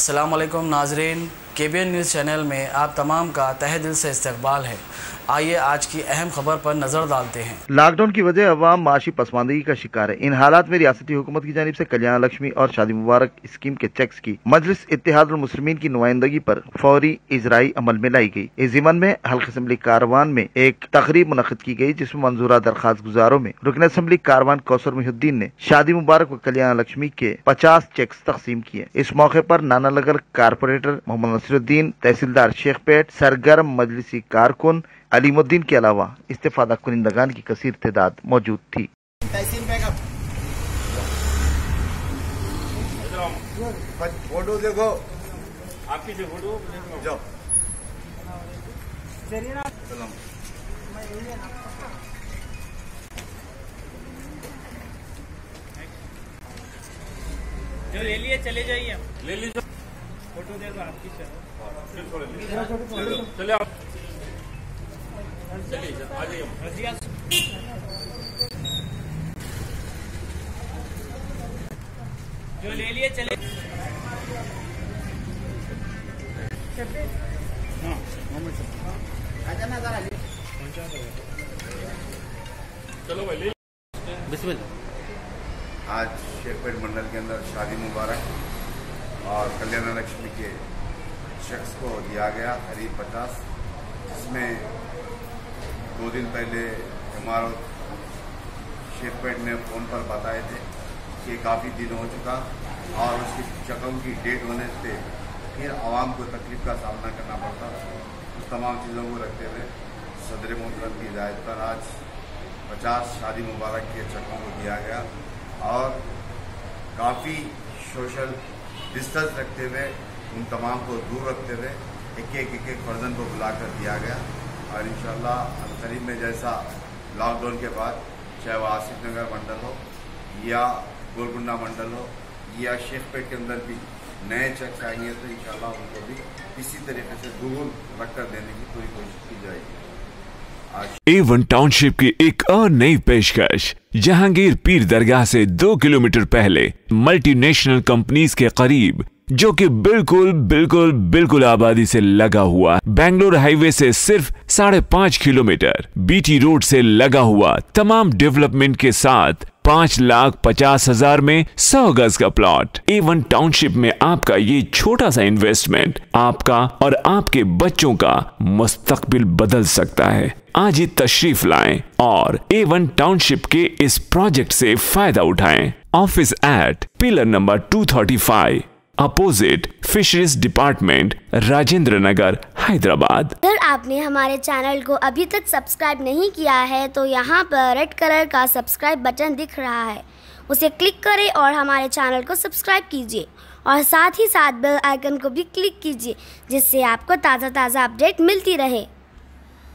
अस्सलाम वालेकुम नाजरीन, KBN न्यूज़ चैनल में आप तमाम का तहे दिल से इस्तकबाल है। आइए आज की अहम खबर पर नजर डालते हैं। लॉकडाउन की वजह अवाम माशी पसमानदगी का शिकार है। इन हालात में रियासती हुकूमत की जानिब से कल्याण लक्ष्मी और शादी मुबारक स्कीम के चेक्स की मजलिस इत्तेहादुल मुस्लिमीन की नुमाइंदगी पर फौरी इजराई अमल में लाई गई। इस ज़िमन में हल्का असम्बली कारवान में एक तकरीब मुनक़िद की गई, जिसमें मंजूरा दरखास्त गुजारों में रुकन असम्बली कारवान कौसर मुहिउद्दीन ने शादी मुबारक व कल्याण लक्ष्मी के 50 चेक्स तकसीम किए। इस मौके पर नानानगर कारपोरेटर मोहम्मद नसीरुद्दीन, तहसीलदार शेखपेट, सरगर्म मजलिसी कारकुन अलीमुद्दीन के अलावा इस्तेफादा कुनिंदगान की कसीर तादाद मौजूद थी। फोटो देखो, आपकी जो फोटो जाओ। जो ले लिए चले जाइए, ले लीजिए फोटो देखो आपकी। चले आप चलिए आ जाइए। जो ले लिए चले। चलो भाई ले। बिस्मिल्लाह। आज शेखपेट मंडल के अंदर शादी मुबारक और कल्याण लक्ष्मी के शख्स को दिया गया करीब 50, जिसमें 2 दिन पहले हमारा शेखपेट ने फ़ोन पर बताए थे कि काफ़ी दिन हो चुका और उसकी चकों की डेट होने से फिर आवाम को तकलीफ का सामना करना पड़ता। उस तमाम चीज़ों को रखते हुए सदर मोहतरम की हिदायत पर आज 50 शादी मुबारक के चकों को दिया गया और काफ़ी सोशल डिस्टेंस रखते हुए उन तमाम को दूर रखते हुए एक फर्जन को बुलाकर दिया गया। और इंशाअल्लाह करीब में जैसा लॉकडाउन के बाद चाहे वो आसिफ नगर मंडल हो या गोलकुंडा मंडल हो या शेखपेट के अंदर भी नए चेक्स आएंगे तो इंशाअल्लाह उनको भी इसी तरीके से दूर रखकर देने की पूरी कोशिश की जाएगी। A1 टाउनशिप की एक और नई पेशकश जहांगीर पीर दरगाह से 2 किलोमीटर पहले मल्टीनेशनल कंपनीज के करीब, जो कि बिल्कुल आबादी से लगा हुआ, बेंगलोर हाईवे से सिर्फ 5.5 किलोमीटर, BT रोड से लगा हुआ, तमाम डेवलपमेंट के साथ 5,50,000 में 100 गज का प्लॉट। A1 टाउनशिप में आपका ये छोटा सा इन्वेस्टमेंट आपका और आपके बच्चों का मुस्तकबिल बदल सकता है। आज ही तशरीफ लाएं और A1 टाउनशिप के इस प्रोजेक्ट से फायदा उठाएं। Office at pillar number 235 opposite fisheries department, Rajendra Nagar, Hyderabad. अगर आपने हमारे चैनल को अभी तक सब्सक्राइब नहीं किया है तो यहाँ पर रेड कलर का सब्सक्राइब बटन दिख रहा है, उसे क्लिक करें और हमारे चैनल को सब्सक्राइब कीजिए और साथ ही साथ बेल आइकन को भी क्लिक कीजिए, जिससे आपको ताज़ा अपडेट मिलती रहे।